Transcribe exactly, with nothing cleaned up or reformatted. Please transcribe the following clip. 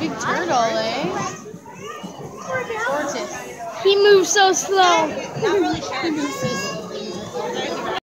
big turtle, eh? Gorgeous. He moves so slow. Not really sure. He moves so slow.